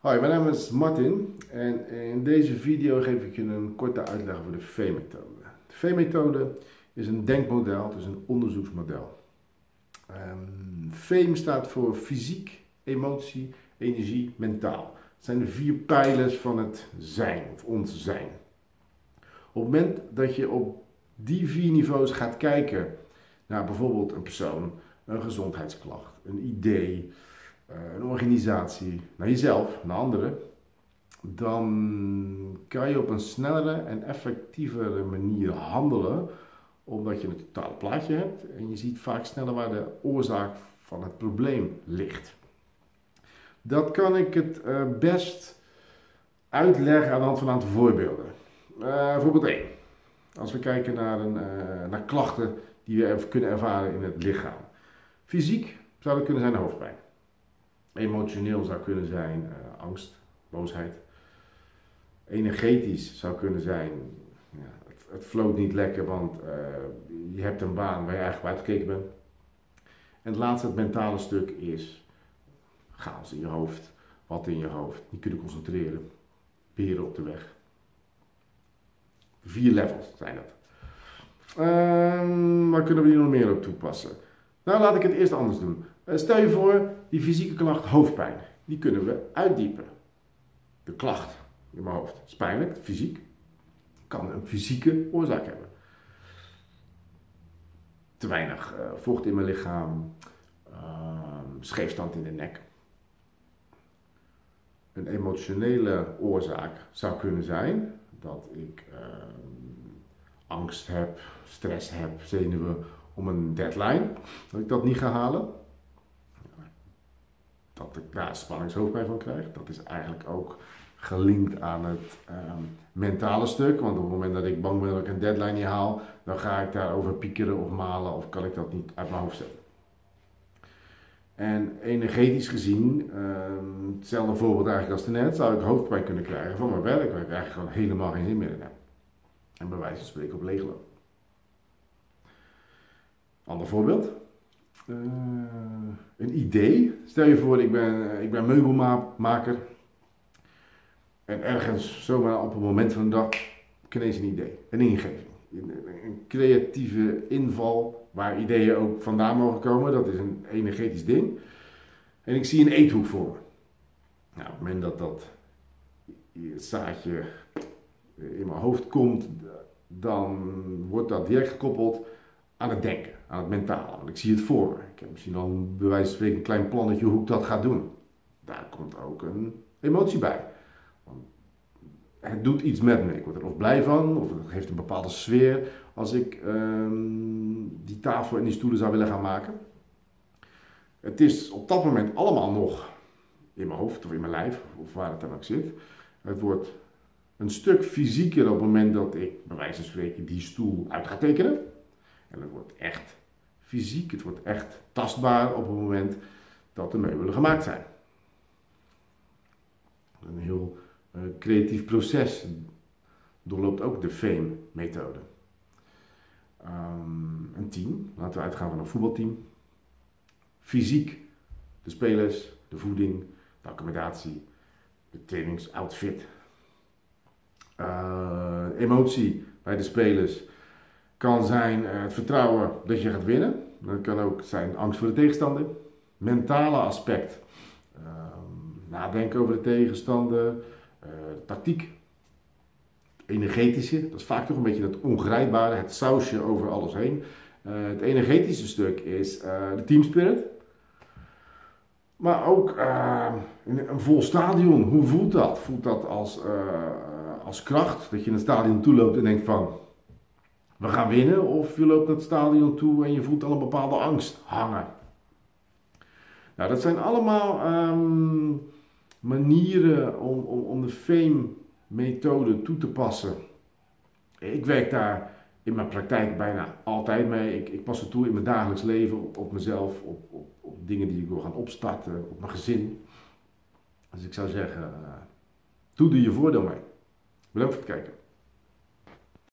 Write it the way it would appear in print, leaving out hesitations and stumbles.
Hoi, mijn naam is Martin en in deze video geef ik je een korte uitleg over de FAME-methode. De FAME-methode is een denkmodel, het is een onderzoeksmodel. FAME staat voor fysiek, emotie, energie, mentaal. Het zijn de 4 pijlers van het zijn of ons zijn. Op het moment dat je op die 4 niveaus gaat kijken naar bijvoorbeeld een persoon, een gezondheidsklacht, een idee, een organisatie, naar jezelf, naar anderen, dan kan je op een snellere en effectievere manier handelen, omdat je een totale plaatje hebt en je ziet vaak sneller waar de oorzaak van het probleem ligt. Dat kan ik het best uitleggen aan de hand van een aantal voorbeelden. Voorbeeld 1. Als we kijken naar klachten die we kunnen ervaren in het lichaam. Fysiek zou het kunnen zijn hoofdpijn. Emotioneel zou kunnen zijn angst, boosheid. Energetisch zou kunnen zijn, het floot niet lekker, want je hebt een baan waar je eigenlijk uitgekeken bent. En het laatste, het mentale stuk, is chaos in je hoofd, wat in je hoofd, niet kunnen concentreren, beren op de weg. 4 levels zijn dat. Waar kunnen we die nog meer op toepassen? Nou, laat ik het eerst anders doen. Stel je voor, die fysieke klacht hoofdpijn, die kunnen we uitdiepen. De klacht in mijn hoofd is pijnlijk, fysiek, kan een fysieke oorzaak hebben. Te weinig vocht in mijn lichaam, scheefstand in de nek. Een emotionele oorzaak zou kunnen zijn dat ik angst heb, stress heb, zenuwen om een deadline, dat ik dat niet ga halen. Dat ik daar spanningshoofdpijn van krijg. Dat is eigenlijk ook gelinkt aan het mentale stuk. Want op het moment dat ik bang ben dat ik een deadline niet haal, dan ga ik daarover piekeren of malen of kan ik dat niet uit mijn hoofd zetten. En energetisch gezien, hetzelfde voorbeeld eigenlijk als daarnet, zou ik hoofdpijn kunnen krijgen van mijn werk, waar ik eigenlijk gewoon helemaal geen zin meer in heb. En bij wijze van spreken op leegloop. Ander voorbeeld. Een idee. Stel je voor, ik ben meubelmaker. En ergens zomaar op een moment van de dag heb ik ineens een idee. Een ingeving. Een creatieve inval waar ideeën ook vandaan mogen komen. Dat is een energetisch ding. En ik zie een eethoek voor me. Nou, op het moment dat dat zaadje in mijn hoofd komt, dan wordt dat direct gekoppeld aan het denken, aan het mentale. Want ik zie het voor me. Ik heb misschien al bij wijze van spreken een klein plannetje hoe ik dat ga doen. Daar komt ook een emotie bij. Want het doet iets met me. Ik word er of blij van, of het heeft een bepaalde sfeer als ik die tafel en die stoelen zou willen gaan maken. Het is op dat moment allemaal nog in mijn hoofd of in mijn lijf, of waar het dan ook zit. Het wordt een stuk fysieker op het moment dat ik bij wijze van spreken die stoel uit ga tekenen. En het wordt echt fysiek, het wordt echt tastbaar op het moment dat de meubelen gemaakt zijn. Een heel creatief proces doorloopt ook de FAME-methode. Een team, laten we uitgaan van een voetbalteam. Fysiek, de spelers, de voeding, de accommodatie, de trainingsoutfit. Emotie bij de spelers kan zijn het vertrouwen dat je gaat winnen. Dat kan ook zijn angst voor de tegenstander. Mentale aspect. Nadenken over de tegenstander. Tactiek. Energetische. Dat is vaak toch een beetje het ongrijpbare. Het sausje over alles heen. Het energetische stuk is de teamspirit. Maar ook een vol stadion. Hoe voelt dat? Voelt dat als kracht? Dat je in het stadion toeloopt en denkt van, we gaan winnen, of je loopt naar het stadion toe en je voelt al een bepaalde angst hangen. Nou, dat zijn allemaal manieren om de FAME-methode toe te passen. Ik werk daar in mijn praktijk bijna altijd mee. Ik pas het toe in mijn dagelijks leven, op mezelf, op dingen die ik wil gaan opstarten, op mijn gezin. Dus ik zou zeggen, doe er je voordeel mee. Bedankt voor het kijken.